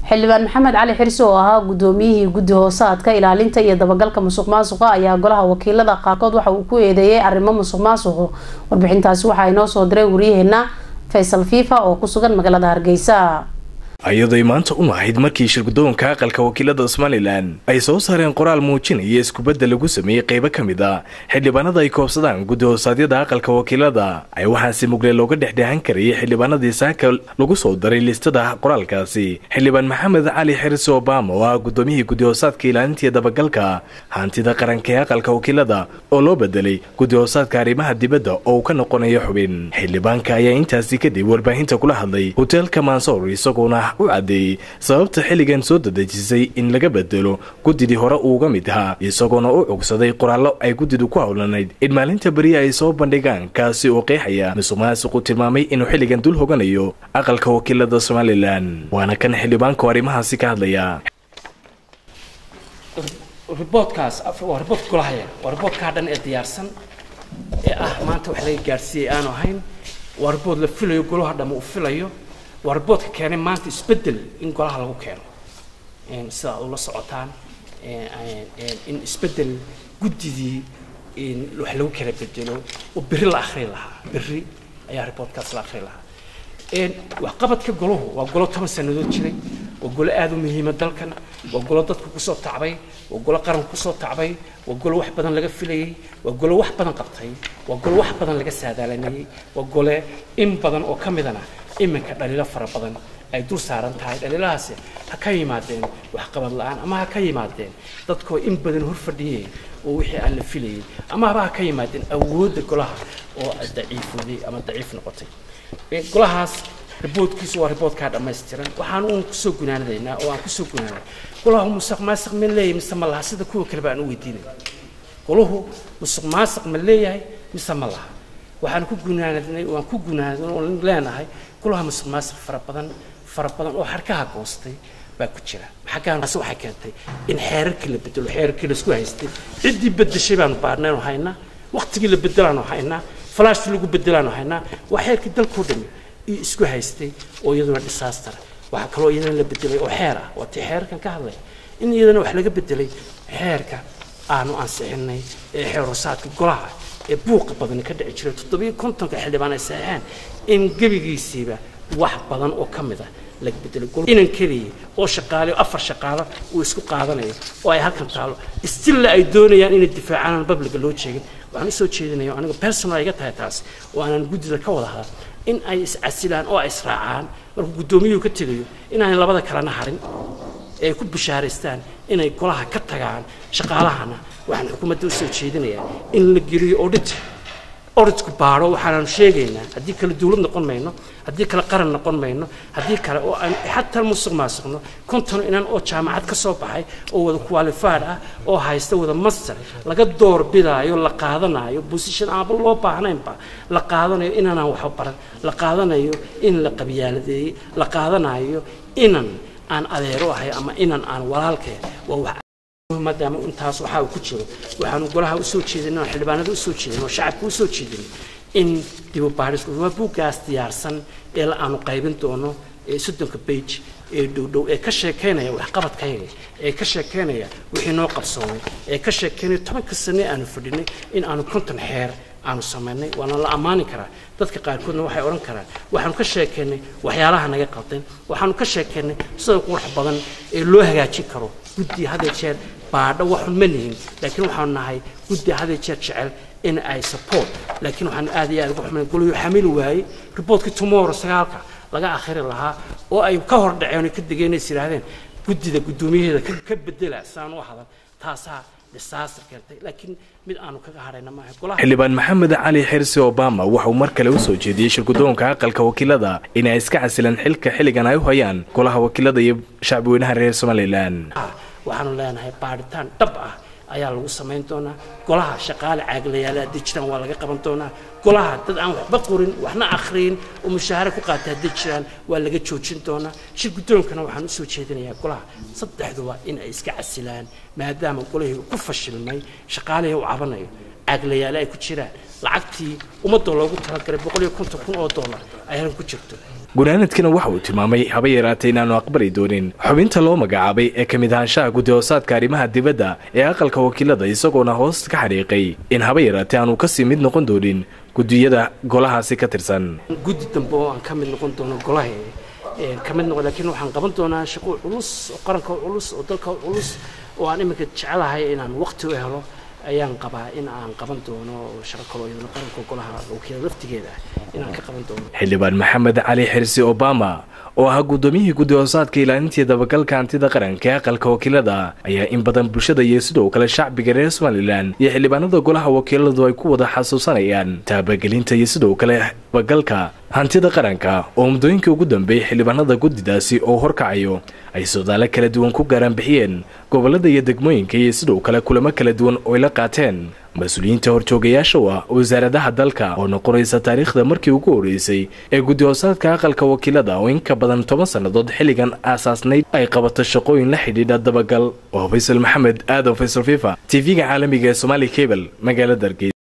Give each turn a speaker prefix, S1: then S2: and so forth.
S1: xildhibaan maxamed cali xirsi oo ahaa gudoomiyihii guddi hoosaadka ilaalinta iyo dabagalka musuqmaasuqa ayaa golaha wakiilada qaarkood waxa uu ku eedeeyay arrimo musuqmaasuq. Warbixintaasi waxa ay noo soo diray wariyaheena Faysal Fifa oo ku sugan magaalada Hargeysa.
S2: ayadoo maanta u ahayd markii shirgudoonka aqalka wakiilada Somaliland ay soo saareen qoraal muujinaya isku bedel lagu sameeyay qayb ka mid ah xildhibaanada ay koobsadaan guddi hoosaadyada aqalka wakiilada ay waxaan si mugle looga dhexdhexan kariyay xildhibaanadii saaka lagu soo daray listada qoraalkaasi. xildhibaan maxamed cali xirsi Obama oo ah gudoomiyihii guddi hoosaadka ilaalinta iyo dabagalka hantida qaranka ee aqalka wakiilada oo loo bedelay guddi hoosaadka arrimaha dibadda oo ka noqonayo xubin. xildhibaanka ayaa intaasi kadib warbaahinta kula hadlay hotelka Mansour isagoona u cadeeyay sababta xilligan soo dadajisay in laga bedelo guddidii hore uga mid ahaa isagoona u cugsaday qoraallo ay guddidu ku hawlanayd in maalinta bari ay soo bandhigaan kaasi oo qeexaya musuqmaasuqu tilmaamay inuu xilligan dul hoganayo aqalka wakiilada Somaliland. waana kan xildhibaanka arrimahaasi ka hadlaya.
S3: reportkaas waa report golaha waa reportka dhan ee diyaarsan ee maanta wax laga gaarsiiyay aanu ahayn waa report la filayo golaha dhan uu filayo warboodka keenay maanta isbedel in golaha lagu keeno sida uu la socotaan in isbedel guddidii in wax lagu kala bedelo oo biri la akhriin lahaa biri ayaa reportkaas la akhriin lahaa wax qabadka goluhu waa golo 10 sanadood jiray waa golo aad u muhiim ah dalkan waa golo dadku ku soo tacbay waa golo qaran ku soo tacbay waa golo wax badan laga filayay waa golo wax badan qabtay waa golo wax badan laga saadaalanayay waa golo in badan oo kamidana iminka dhaliilo fara badan ay dul saaran tahay dhaliilahaasi ha ka yimaadeen wax qabad la'aan ama ha ka yimaadeen dadkoo in badan hor fadhiyay oo wixii aan la filayay ama ha ka yimaadeen awoodda golaha oo daciifooday ama daciif noqotay. golahaas reportkiisu waa reportka dhammaystiran waxaan u soo gunaanaynaa oo aan ku soo gunaanay golaha musuqmaasuq ma leeyahay mise ma laha sida kuwa kale baan u weydiinay goluhu musuqmaasuq ma leeyahay mise ma laha waxaan ku gunaanay waan ku gunaanay oo leenahay golaha musuqmaasuq fara badan oo harkaha goostay baa ku jira xaqaanaas waxay keentay in xeerarkii la bedelo xeerarkii la isku haystay cidii bedeshay baan baarnay oo hayna waqtigii la bedelaan oo hayna flash lagu bedelaan oo hayna waxay dalku dhimay isku haystay oo iyaduna disaster waxa kale oo iyadana la bedelay oo xeer ah oo xeerkan ka hadlay in iyadana wax laga bedelay xeerka aanu ansixinay ee xeer hoosaadka golaha ee buuq badan ka dhici jiray 750 xildhibaan ay saxeen in gabigiisiiba wax badan oo kamid ah laga bedelay gol inan kaliya oo shaqaale 4 shaqaale oo isku qaadanayo oo ay halkan taalo still ay doonayaan in difaacaan public loo jeegin waxaan soo jeedinayo aniga personal iga tahay taas oo aan guddida ka wada hadal in ay is-casilaan oo ay israacaan markuu gudoomiyuhu ka tagayo in aan labada kala harin ee ku bishaaraystaan inay golaha ka tagaan shaqaalahana waxaan xukuumadda u soo jeedinayaa in la geliyo auditku baaro waxaan sheegaynaa haddii kala dawlad noqon mayno haddii kala qaran noqon mayno haddii kale oo aan xataa musuqmaasuqno konton inaan oo jaamacad ka soo baxay oo wada qualified ah oo haysta wada master laga door bidaayo la qaadanayo position aan loo baahnaynba la qaadanayo inaan wax baran la qaadanayo in la qabiyaaladeeyay la qaadanayo inaan aan adeero ahay ama inaan aan walaalkay waa maadaama intaas waxa uu ku jiro waxaan golaha u soo jeedinaa xildhibaanada u soo jeedinaa shacabka u soo jeedinaa in dib u baarisku waa buugaas diyaarsan ee la aanu qaybin doono 30 page ee dhow ee ka sheekeynaya wax qabadkayga ee ka sheekeynaya wixii noo qabsoomay ee ka sheekeynaya 10 sano aanu fadhinay in aanu konton xeer aanu sameynay waana la amaani karaa dadka qaarkoodna waxay oran karaan waxaanu ka sheekeynay waxyaalaha naga qaldan waxaanu ka sheekeynay sida qurux badan ee loo hagaajin karo guddi hada jeer baadho waxun ma nihin laakiin waxaan nahay guddi hada jeer jecel in ay support laakiin waxaan aad iyo aad ugu xumayn golayo xamil waayay reportka tomorrow sagaalka laga akhri lahaa oo ay ka hor dhaceen ka digeynaysa yiraahdeen guddida gudoomiyaheeda ka bedela saan u hadan taasaa disaster keentay laakiin mid aanu kaga harayna ma aha golaha.
S2: xildhibaan maxamed cali xirsi Obama waxa uu mar kale u soo jeediyay shirgudoonka aqalka wakiilada in ay iska casilaan xilka xilligan ay u hayaan golaha wakiilada iyo shacabweynaha reer Somaliland.
S3: waxaanu leenahay baaritaan dhab ah ayaa lagu sameyn doonaa golaha shaqaale caaglayaal jiraan waa laga qaban doonaa golaha dad aan waxba qorin waxna akhriin oo mushaahar ku qaata jiraan waa laga joojin doonaa shirgudoonkana waxaan u soo jeedinayaa golaha saddexduba in ay iska casilaan maadaama golahii ku fashilmay shaqaale uu cabanayo caaglayaal ay ku jiraan lacagtii ummadda loogu talagalay $150,000 ayaan ku jirto
S2: gunaanadkana waxa uu tilmaamay haba yaraatay inaanu aqbali doonin xubinta loo magacaabay ee ka mid ahaanshaha guddi-hoosaadka arrimaha dibadda ee aqalka wakiilada isagoona hoos ka xariiqay in haba yaraatay aanu kasii mid noqon doonin guddiyada golahaasi ka tirsan
S3: guddi dambe oo aan ka mid noqon doono golaha ka mid noqon laakiin waxaan qaban doonaa shaqo culus oo qaranka culus oo dalka culus oo aan iminka jecelahay inaan waqti u helo ayaan qabaa in aan qaban doono shaqo kale oo qaranka golaha wakiilada laftigeeda inaan ka qaban doono
S2: xildhibaan maxamed cali xirsi obama oo ahaa gudoomiyihii guddi-hoosaadka ilaalintii dabagalka hantida qaranka ee aqalka wakiilada ayaa in badan bulshada iyo sidoo kale shacbiga reer somalilan iyo xildhibaanada golaha wakiiladu ay ku wada xasuusanayaan taabagelinta iyo sidoo kale dabagalka hantida qaranka oo muddooyinkii ugu dambeeyay xildhibaanada guddidaasi oo horkacayo ay soodaalo kala duwan ku gaaraanbixiyeen gobolada iyo degmooyinka iyo sidoo kale kulamo kala duwan oo ay la qaateen mas-uuliyiinta horjoogayaasha u ah wasaaradaha dalka oo noqonaysa taariikhda markii ugu horeysay ee guddi-hoosaadka aqalka wakiilada oo in ka badan 10 sannadood xilligan aasaasnayd ay qabato shaqooyin la xidhiidha dabagal oo faysal maxamed aadan faysal fifa tv-ga caalamiga ee Somali Cable magaalada Hargeysa.